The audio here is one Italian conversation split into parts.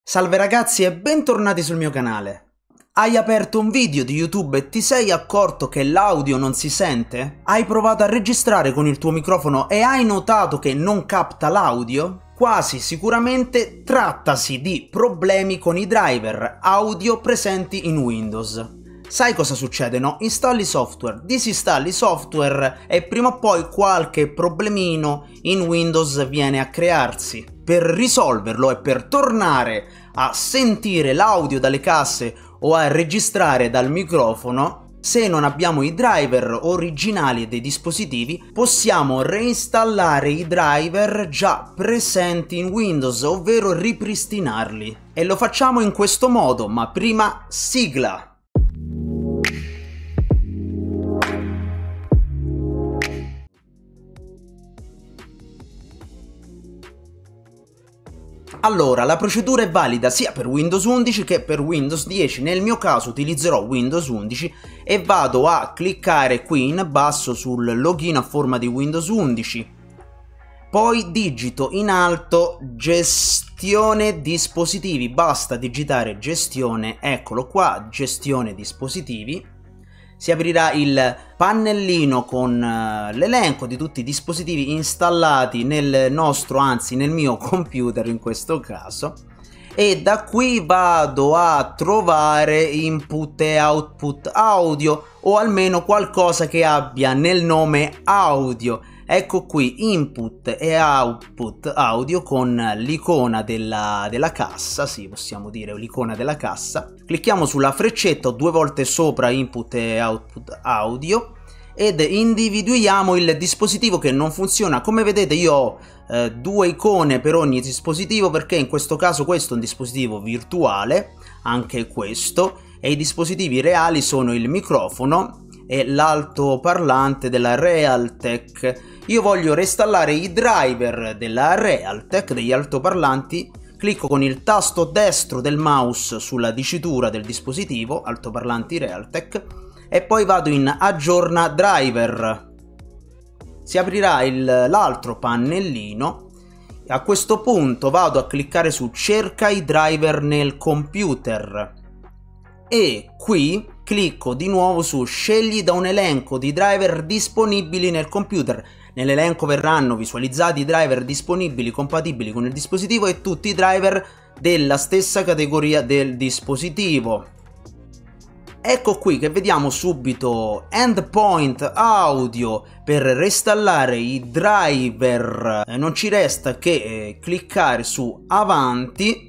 Salve ragazzi e bentornati sul mio canale. Hai aperto un video di YouTube e ti sei accorto che l'audio non si sente? Hai provato a registrare con il tuo microfono e hai notato che non capta l'audio? Quasi sicuramente trattasi di problemi con i driver audio presenti in Windows. Sai cosa succede, no? Installi software, disinstalli software e prima o poi qualche problemino in Windows viene a crearsi. Per risolverlo e per tornare a sentire l'audio dalle casse o a registrare dal microfono, se non abbiamo i driver originali dei dispositivi, possiamo reinstallare i driver già presenti in Windows, ovvero ripristinarli. E lo facciamo in questo modo, ma prima sigla! Allora, la procedura è valida sia per Windows 11 che per Windows 10, nel mio caso utilizzerò Windows 11 e vado a cliccare qui in basso sul login a forma di Windows 11. Poi digito in alto gestione dispositivi, basta digitare gestione, eccolo qua, gestione dispositivi. Si aprirà il pannellino con l'elenco di tutti i dispositivi installati nel nostro, anzi nel mio computer in questo caso, e da qui vado a trovare input e output audio, o almeno qualcosa che abbia nel nome audio. Ecco qui input e output audio con l'icona della cassa, sì, possiamo dire l'icona della cassa. Clicchiamo sulla freccetta o due volte sopra input e output audio ed individuiamo il dispositivo che non funziona. Come vedete io ho due icone per ogni dispositivo, perché in questo caso questo è un dispositivo virtuale, anche questo, e i dispositivi reali sono il microfono e l'altoparlante della Realtek. Io voglio reinstallare i driver della Realtek, degli altoparlanti. Clicco con il tasto destro del mouse sulla dicitura del dispositivo, altoparlanti Realtek, e poi vado in aggiorna driver. Si aprirà l'altro pannellino. A questo punto vado a cliccare su cerca i driver nel computer e qui clicco di nuovo su scegli da un elenco di driver disponibili nel computer. Nell'elenco verranno visualizzati i driver disponibili compatibili con il dispositivo e tutti i driver della stessa categoria del dispositivo. Ecco qui che vediamo subito endpoint audio per reinstallare i driver. Non ci resta che cliccare su avanti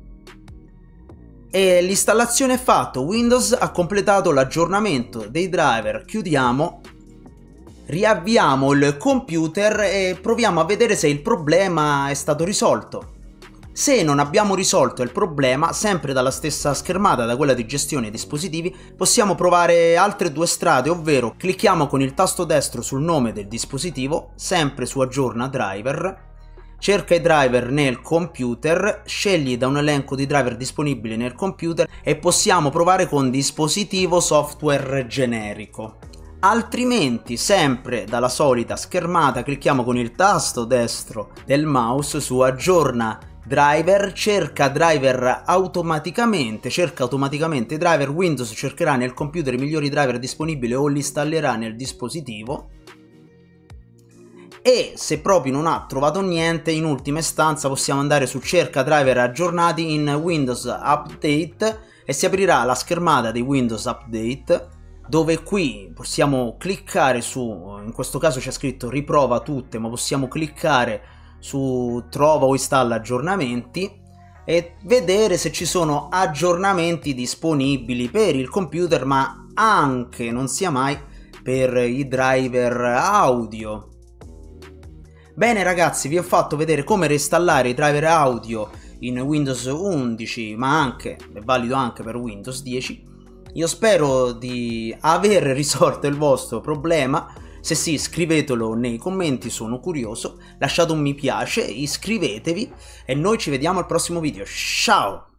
e l'installazione è fatta. Windows ha completato l'aggiornamento dei driver. Chiudiamo, riavviamo il computer e proviamo a vedere se il problema è stato risolto. Se non abbiamo risolto il problema, sempre dalla stessa schermata, da quella di gestione dispositivi, possiamo provare altre due strade, ovvero clicchiamo con il tasto destro sul nome del dispositivo, sempre su aggiorna driver, cerca i driver nel computer, scegli da un elenco di driver disponibili nel computer e possiamo provare con dispositivo software generico. Altrimenti, sempre dalla solita schermata, clicchiamo con il tasto destro del mouse su aggiorna driver, cerca driver automaticamente, cerca automaticamente i driver. Windows cercherà nel computer i migliori driver disponibili o li installerà nel dispositivo. E se proprio non ha trovato niente, in ultima istanza possiamo andare su cerca driver aggiornati in Windows Update e si aprirà la schermata di Windows Update, dove qui possiamo cliccare su, in questo caso c'è scritto riprova tutte, ma possiamo cliccare su trova o installa aggiornamenti e vedere se ci sono aggiornamenti disponibili per il computer, ma anche, non sia mai, per i driver audio. Bene ragazzi, vi ho fatto vedere come reinstallare i driver audio in Windows 11, ma anche, è valido anche per Windows 10. Io spero di aver risolto il vostro problema. Se sì, scrivetelo nei commenti, sono curioso. Lasciate un mi piace, iscrivetevi e noi ci vediamo al prossimo video. Ciao!